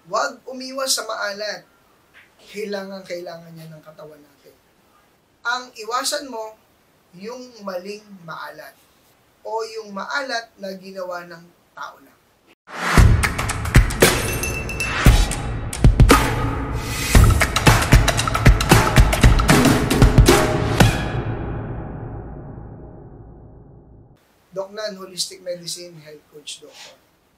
Huwag umiwas sa maalat. Kailangan niya ng katawan natin. Ang iwasan mo, yung maling maalat o yung maalat na ginawa ng tao lang. Doc Nan, Holistic Medicine Health Coach Doctor.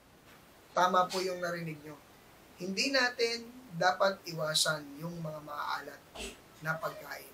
Tama po yung narinig nyo. Hindi natin dapat iwasan yung mga maaalat na pagkain.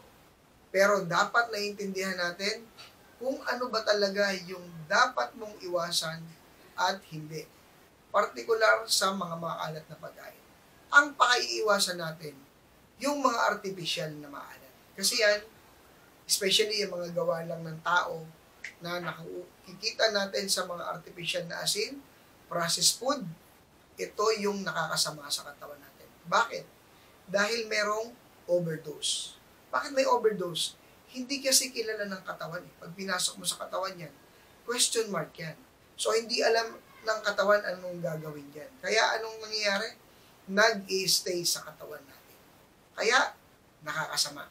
Pero dapat naiintindihan natin kung ano ba talaga yung dapat mong iwasan at hindi. Partikular sa mga maalat na pagkain. Ang pakaiiwasan natin, yung mga artificial na maalat. Kasi yan, especially yung mga gawa lang ng tao, na nakikita natin sa mga artificial na asin, processed food, ito yung nakakasama sa katawan natin. Bakit? Dahil merong overdose. Bakit may overdose? Hindi kasi kilala ng katawan. Pag pinasok mo sa katawan yan, question mark yan. So, hindi alam ng katawan anong gagawin yan. Kaya anong nangyayari? Nag-i-stay sa katawan natin. Kaya, nakakasama.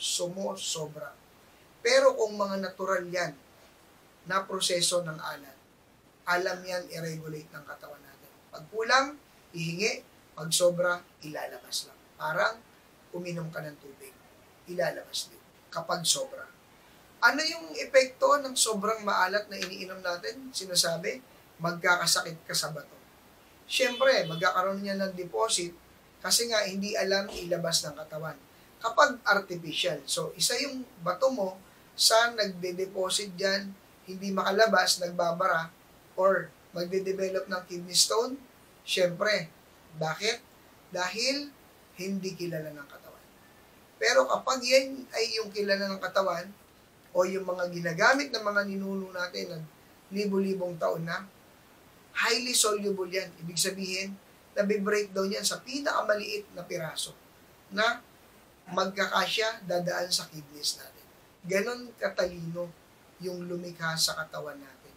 Sobra. Pero kung mga natural yan, na proseso ng alat, alam yan i-regulate ng katawan natin. Pag kulang, ihingi. Pag sobra, ilalabas lang. Parang uminom ka ng tubig. Ilalabas din. Kapag sobra. Ano yung epekto ng sobrang maalat na iniinom natin? Sinasabi, magkakasakit ka sa bato. Siyempre, magkakaroon niya ng deposit kasi nga hindi alam ilabas ng katawan. Kapag artificial, so isa yung bato mo sa nagde-deposit dyan, hindi makalabas, nagbabara, or magde-develop ng kidney stone, syempre, bakit? Dahil hindi kilala ng katawan. Pero kapag yan ay yung kilala ng katawan, o yung mga ginagamit ng mga ninuno natin ng libo-libong taon na, highly soluble yan. Ibig sabihin, nabi-breakdown yan sa pinakamaliit na piraso na magkakasya, dadaan sa kidneys natin. Ganon katalino yung lumikha sa katawan natin.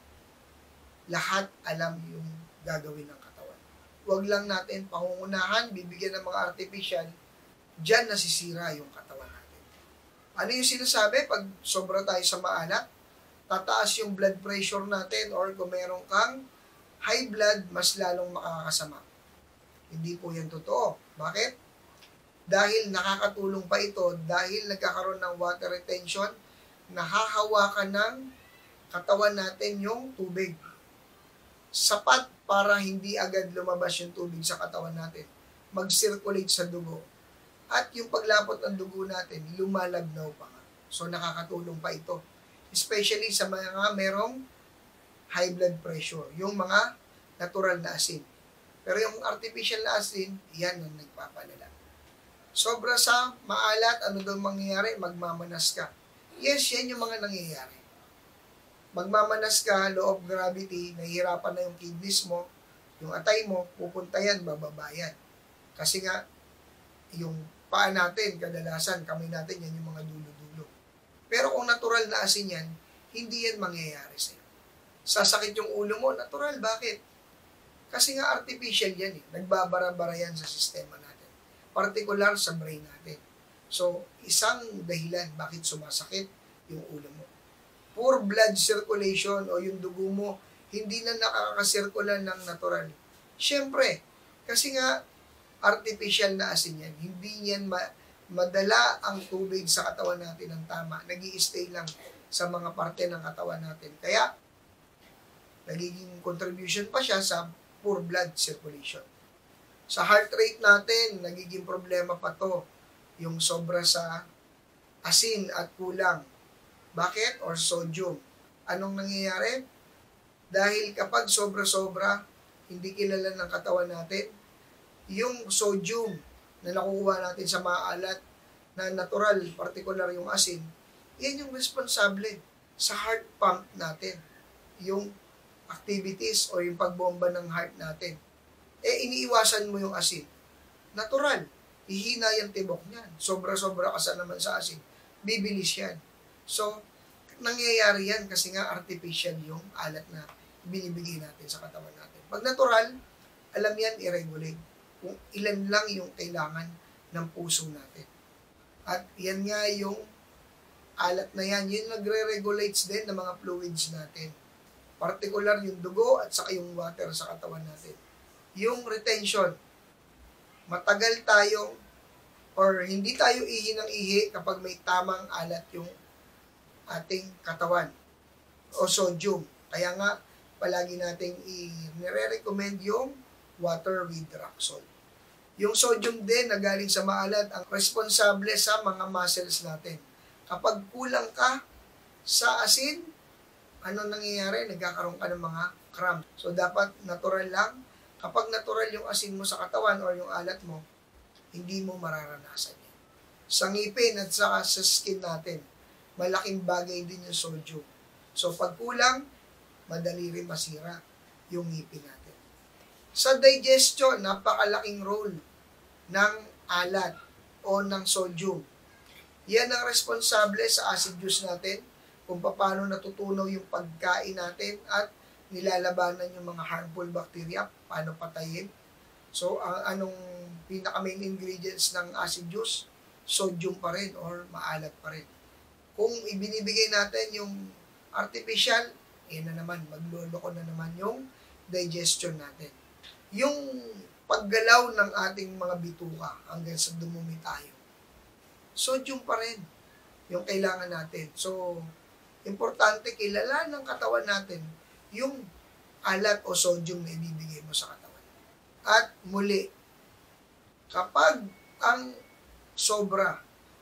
Lahat alam yung gagawin ng katawan. Huwag lang natin pangungunahan, bibigyan ng mga artificial, dyan nasisira yung katawan natin. Ano yung sinasabi? Pag sobra tayo sa maalat, tataas yung blood pressure natin, or kung meron kang high blood, mas lalong makakasama. Hindi po yan totoo. Bakit? Dahil nakakatulong pa ito, dahil nagkakaroon ng water retention, nahahawakan ng katawan natin yung tubig. Sapat para hindi agad lumabas yung tubig sa katawan natin. Mag-circulate sa dugo. At yung paglapot ng dugo natin, lumalabnaw pa nga. So nakakatulong pa ito. Especially sa mga merong high blood pressure. Yung mga natural na asin. Pero yung artificial na asin, yan ang nagpapalala. Sobra sa maalat, ano daw mangyayari? Magmamanas ka. Yes, yan yung mga nangyayari. Magmamanas ka, law of gravity, nahihirapan na yung kidneys mo, yung atay mo, pupunta yan, bababa yan. Kasi nga, yung paa natin, kadalasan, kamay natin, yan yung mga dulo-dulo. Pero kung natural na asin yan, hindi yan mangyayari sa'yo. Sasakit yung ulo mo, natural, bakit? Kasi nga artificial yan eh. Nagbabara-bara yan sa sistema natin. Partikular sa brain natin. So, isang dahilan bakit sumasakit yung ulo mo. Poor blood circulation o yung dugo mo, hindi na nakakasirkula ng natural. Siyempre, kasi nga, artificial na asin yan. Hindi yan madala ang tubig sa katawan natin ng tama. Nag-i-stay lang sa mga parte ng katawan natin. Kaya, nagiging contribution pa siya sa poor blood circulation. Sa heart rate natin, nagiging problema pa to. Yung sobra sa asin at kulang. Bakit? Or sodium. Anong nangyayari? Dahil kapag sobra-sobra, hindi kilala ng katawan natin, yung sodium na nakukuha natin sa maalat na natural, particular yung asin, yan yung responsable sa heart pump natin. Yung activities o yung pagbomba ng heart natin. Iniiwasan mo yung asin. Natural. Hihina yung tibok niyan. Sobra-sobra ka naman sa asin. Bibilis yan. So, nangyayari yan kasi nga artificial yung alat na binibigay natin sa katawan natin. Pag natural, alam yan, i-regulate. kung ilan lang yung kailangan ng puso natin. At yan nga yung alat na yan, yun nagre-regulates din ng mga fluids natin. Particular yung dugo at saka yung water sa katawan natin. Yung retention, matagal tayong or hindi tayo ihi ng ihi kapag may tamang alat yung ating katawan o sodium. Kaya nga, palagi nating i-recommend yung water with rock salt. Yung sodium din na galing sa maalat ang responsable sa mga muscles natin. Kapag kulang ka sa asin, ano nangyayari? Nagkakaroon ka ng mga cramp. So, dapat natural lang. Kapag natural yung asin mo sa katawan or yung alat mo, hindi mo mararanasan yan. Sa ngipin at saka sa skin natin, malaking bagay din yung sodium. So, pag kulang, madali rin masira yung ngipin natin. Sa digestion, napakalaking role ng alat o ng sodium. Yan ang responsable sa acid juice natin, kung paano natutunaw yung pagkain natin at nilalabanan yung mga harmful bacteria, paano patayin. So, anong pinaka-main ingredients ng acid juice? Sodium pa rin or maalat pa rin. Kung ibinibigay natin yung artificial, yan na naman, magloloko na naman yung digestion natin. Yung paggalaw ng ating mga bituka hanggang sa dumumi tayo, sodium pa rin yung kailangan natin. So, importante kilala ng katawan natin yung alat o sodium na ibibigay mo sa katawan. At muli, kapag ang sobra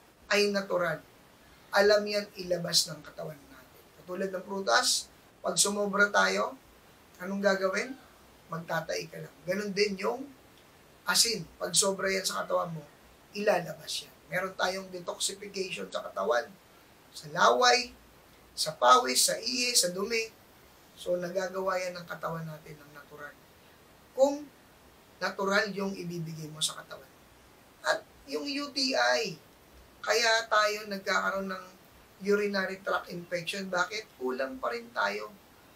ay natural, alam yan ilabas ng katawan natin. Katulad ng prutas, pag sumobra tayo, anong gagawin? Magtatai ka lang. Ganon din yung asin. Pag sobra yan sa katawan mo, ilalabas yan. Meron tayong detoxification sa katawan, sa laway, sa pawis, sa ihi, sa dumi. So, nagagawa yan ng katawan natin ng natural. Kung natural yung ibibigay mo sa katawan. At yung UTI, kaya tayo nagkakaroon ng urinary tract infection. Bakit? Kulang pa rin tayo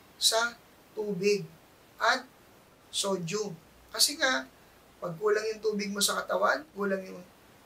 sa tubig at sodium. Kasi nga, pag kulang yung tubig mo sa katawan, kulang yung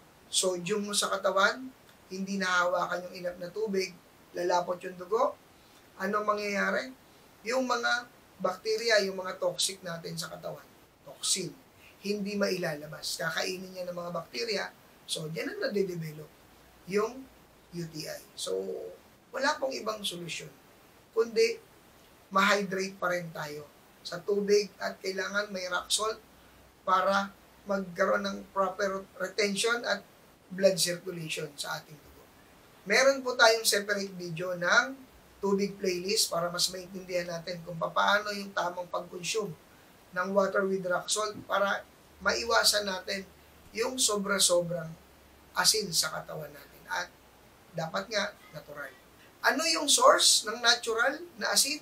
sodium mo sa katawan, hindi nahawakan yung enough na tubig, lalapot yung dugo, anong mangyayari? Yung mga bacteria, yung mga toxic natin sa katawan, toxin, hindi mailalabas. Kakainin niya ng mga bacteria, so diyan na nade-develop yung UTI. So, wala pong ibang solusyon, kundi ma-hydrate pa rin tayo sa tubig at kailangan may rock salt para magkaroon ng proper retention at blood circulation sa ating dugo. Meron po tayong separate video ng tubig playlist para mas maintindihan natin kung paano yung tamang pag-consume ng water with rock salt para maiwasan natin yung sobra-sobrang asin sa katawan natin. At dapat nga, natural. Ano yung source ng natural na asin?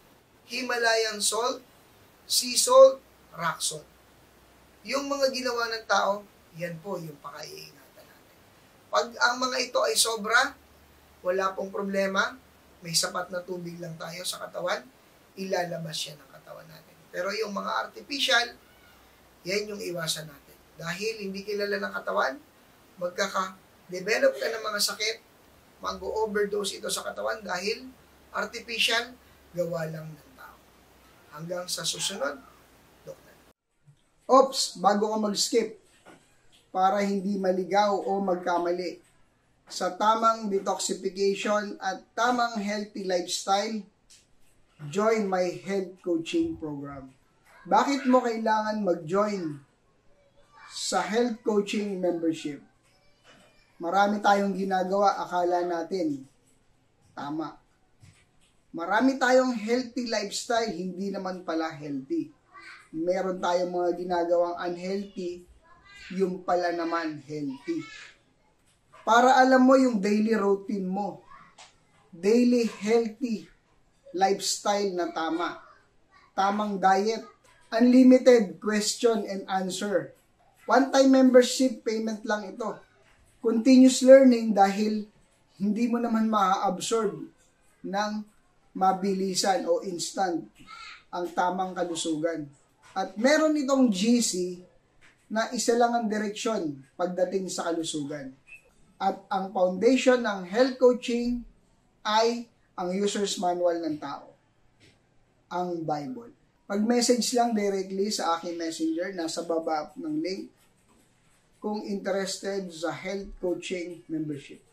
Himalayan salt, sea salt, rock salt. Yung mga ginawa ng tao, yan po yung pakaiingatan natin. Pag ang mga ito ay sobra, wala pong problema, may sapat na tubig lang tayo sa katawan, ilalabas yan ng katawan natin. Pero yung mga artificial, yan yung iwasan natin. Dahil hindi kilala ng katawan, magkaka-develop ka ng mga sakit, mag-overdose ito sa katawan dahil artificial, gawa lang ng tao. Hanggang sa susunod, Doktor. Ops, bago ka mag-skip, para hindi maligaw o magkamali, sa tamang detoxification at tamang healthy lifestyle, join my health coaching program. Bakit mo kailangan mag-join sa health coaching membership? Marami tayong ginagawa, akala natin tama. Marami tayong healthy lifestyle, hindi naman pala healthy. Meron tayong mga ginagawang unhealthy, yung pala naman healthy. Para alam mo yung daily routine mo, daily healthy lifestyle na tama, tamang diet, unlimited question and answer. One-time membership payment lang ito. Continuous learning dahil hindi mo naman ma-absorb ng mabilisan o instant ang tamang kalusugan. At meron itong GC na isa lang ang direksyon pagdating sa kalusugan. At ang foundation ng health coaching ay ang user's manual ng tao, ang Bible. Mag-message lang directly sa aking messenger, nasa baba ng link, kung interested sa health coaching membership.